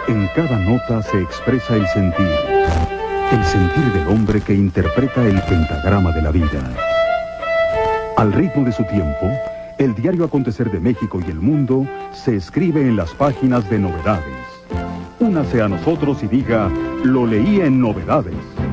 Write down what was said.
En cada nota se expresa el sentir del hombre que interpreta el pentagrama de la vida. Al ritmo de su tiempo, el diario acontecer de México y el mundo se escribe en las páginas de Novedades. Únase a nosotros y diga, lo leí en Novedades.